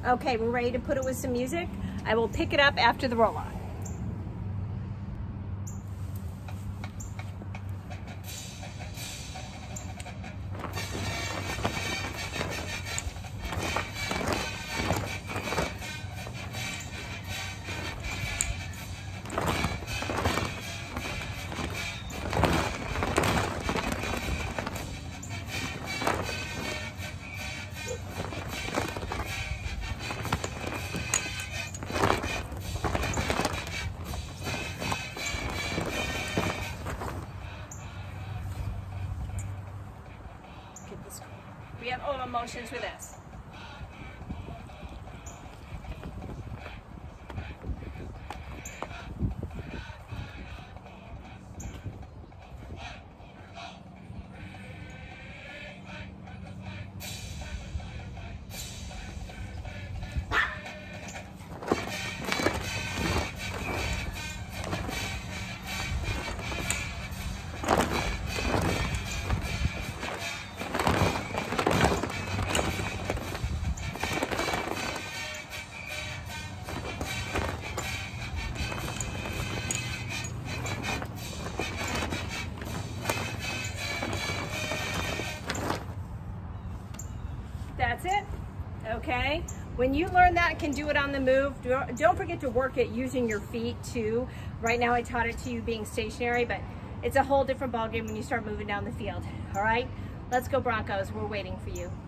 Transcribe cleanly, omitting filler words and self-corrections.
Okay, we're ready to put it with some music. I will pick it up after the roll-on. We have all emotions with this. That's it, okay? When you learn that, can do it on the move. Don't forget to work it using your feet too. Right now I taught it to you being stationary, but it's a whole different ballgame when you start moving down the field, all right? Let's go Broncos, we're waiting for you.